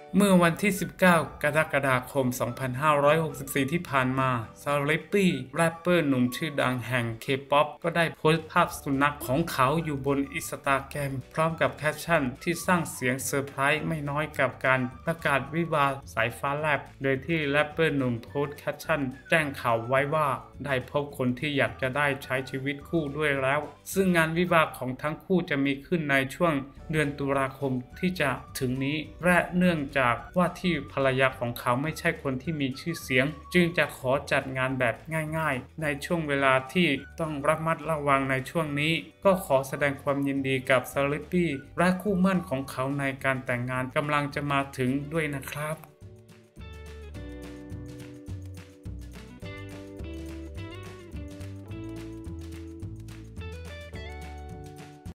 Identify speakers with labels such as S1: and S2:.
S1: เมื่อวันที่ 19 กรกฎาคม 2564 ที่ผ่านมา Slippy แรปเปอร์หนุ่มชื่อดังแห่ง K-POP ก็ได้โพสต์ภาพสุนัขของเขาอยู่บน Instagram พร้อมกับแคปชั่นที่สร้างเสียงเซอร์ไพรส์ไม่น้อยกับการประกาศวิวาห์สายฟ้าแลบ โดยที่แรปเปอร์หนุ่มโพสต์แคปชั่นแจ้งข่าวไว้ว่าได้พบคนที่อยากจะได้ใช้ชีวิตคู่ด้วยแล้ว ซึ่งงานวิวาห์ของทั้งคู่จะมีขึ้นในช่วงเดือนตุลาคมที่จะถึงนี้และเนื่องจากว่าที่ภรรยาของเขาไม่ใช่คนที่มีชื่อเสียงจึงจะขอจัดงานแบบง่ายๆในช่วงเวลาที่ต้องระมัดระวังในช่วงนี้ก็ขอแสดงความยินดีกับ Slippy และคู่หมั่นของเขาในการแต่งงานกำลังจะมาถึงด้วยนะครับ